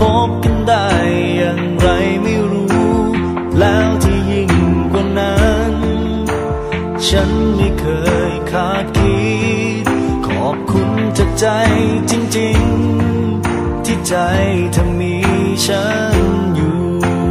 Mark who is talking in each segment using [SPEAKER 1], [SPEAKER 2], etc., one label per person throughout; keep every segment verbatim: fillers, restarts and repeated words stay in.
[SPEAKER 1] บกันได้อย่างไรไม่รู้แล้วที่ยิ่งกว่านั้นฉันไม่เคยคาดคิดขอบคุณจากใจจริงๆที่ใจเธอมีฉันอยู่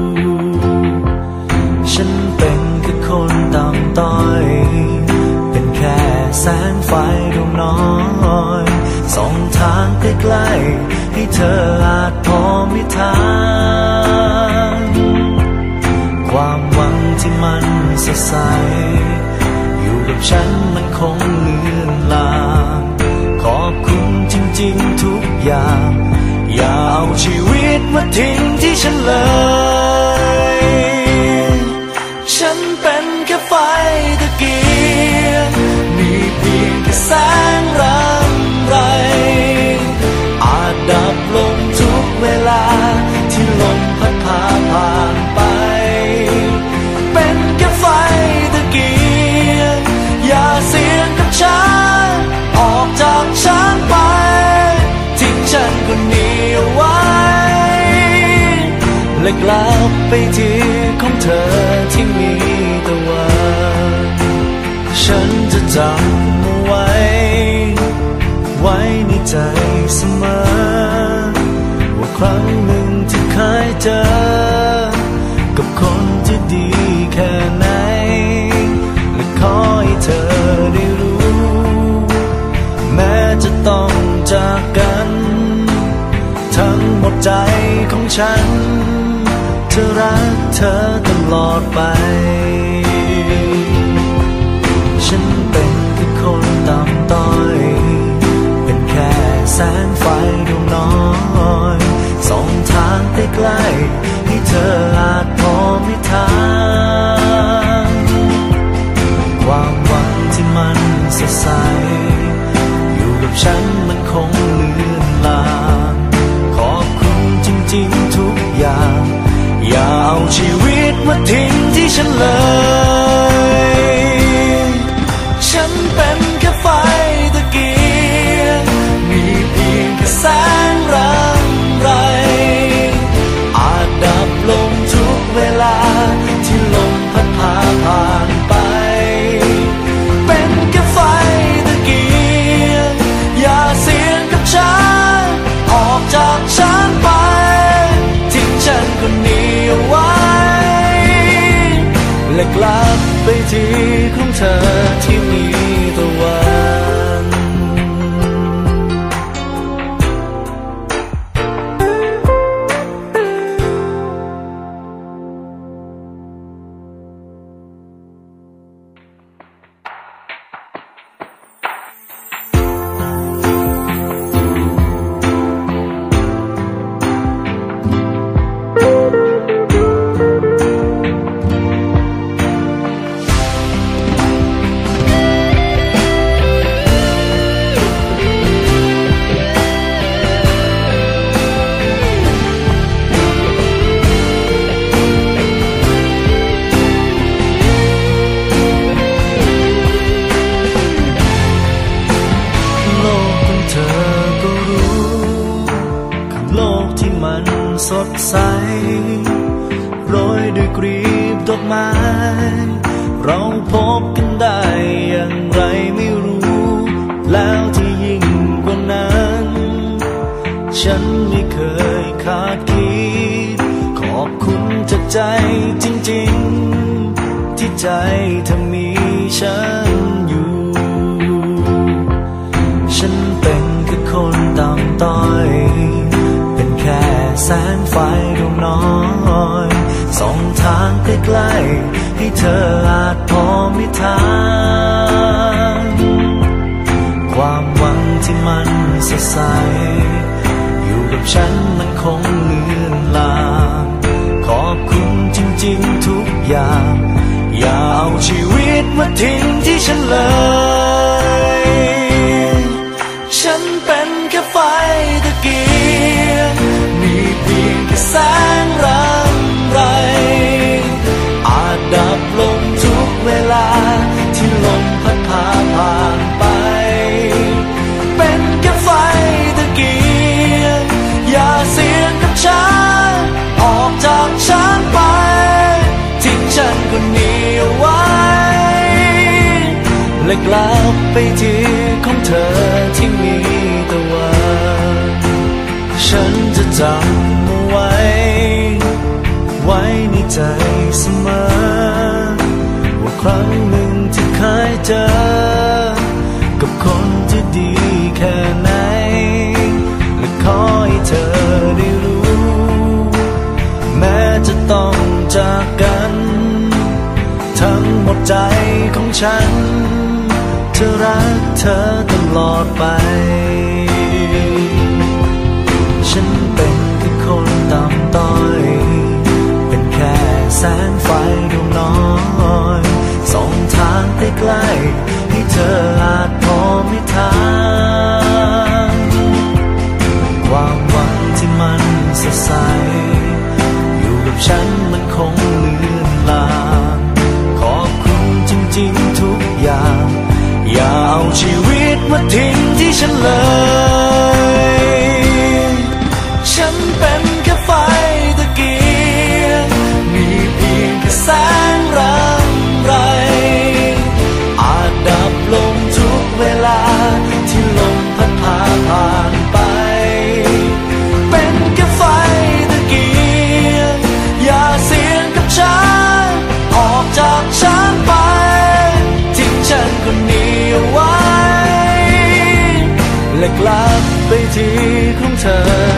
[SPEAKER 1] ฉันเป็นแค่คนต่ำต้อยเป็นแค่แสงไฟดวงน้อยส่องทางใกล้ๆให้เธออาจพอมีทางความหวังที่มันสดใสอยู่กับฉันมันคงเลือนลางขอบคุณจริงๆทุกอย่างอย่าเอาชีวิตมาทิ้งที่ฉันเลยฉันเป็นแค่ไฟตะเกียงมีเพียงแค่แสงรำไรอาจดับลงทุกเวลาที่ลมพัดพาผ่านไปเป็นแค่ไฟตะเกียงอย่าเสี่ยงกับฉันออกจากฉันไปทิ้งฉันคนนี้เอาไว้และกลับไปที่ของเธอที่มีตะวันฉันจะจำเอาไว้ไว้ในใจเสมอว่าครั้งหนึ่งที่เคยเจอกับคนที่ดีแค่ไหนและขอให้เธอได้รู้แม้จะต้องจากกันทั้งหมดใจของฉันจะรักเธอตลอดไปฉันเป็นแค่คนต่ำต้อยเป็นแค่แสงไฟดวงน้อยส่องทางใกล้ๆให้เธออาจพอมีทางความหวังที่มันสดใสอยู่กับฉันมันคงเลือนลางขอบคุณจริงๆทุกอย่างอย่าเอาชีวิตมาทิ้งที่ฉันเลยฉันเป็นแค่ไฟตะเกียงมีเพียงแค่แสงรำไรอาจดับลงทุกเวลาที่ลมพัดพาผ่านไปเป็นแค่ไฟตะเกียงอย่าเสี่ยงกับฉันออกจากฉันไปทิ้งฉันคนนี้เอาไว้และกลับไปที่ของเธอที่มีตะวันสดใสโรยด้วยกลีบดอกไม้เราพบกันได้อย่างไรไม่รู้แล้วที่ยิ่งกว่านั้นฉันไม่เคยคาดคิดขอบคุณจากใจจริงๆที่ใจเธอมีฉันอยู่ฉันเป็นแค่คนต่ำต้อยเป็นแค่แสงไฟดวงน้อยส่องทางใกล้ๆให้เธออาจพอมีทางความหวังที่มันสดใสอยู่กับฉันมันคงเลือนลางขอบคุณจริงๆทุกอย่างอย่าเอาชีวิตมาทิ้งที่ฉันเลยฉันเป็นแค่ไฟตะเกียงมีเพียงแค่แสงรำไรอาจดับลงทุกเวลาที่ลมพัดพาผ่านไปเป็นแค่ไฟตะเกียงอย่าเสี่ยงกับฉันกลับไปที่ของเธอที่มีตะวันฉันจะจำเอาไว้ไว้ในใจเสมอว่าครั้งหนึ่งที่เคยเจอกับคนที่ดีแค่ไหนและขอให้เธอได้รู้แม้จะต้องจากกันทั้งหมดใจของฉันจะรักเธอตลอดไปฉันเป็นแค่คนต่ำต้อยเป็นแค่แสงไฟดวงน้อยส่องทางใกล้ๆให้เธออาจพอไม่ทันความหวังที่มันสดใสอยู่กับฉันมันคงเลือนลางขอบคุณจริงๆทุกอย่างอย่าเอาชีวิตมาทิ้งที่ฉันเลยฉันเป็นแค่ไฟตะเกียงมีเพียงแค่แสงรำไรอาจดับลงทุกเวลาที่ลมพัดพาผ่านไปเป็นแค่ไฟตะเกียงอย่าเสี่ยงกับฉันออกจากฉันไปทิ้งฉันคนนี้เอาไว้และกลับไปที่ของเธอ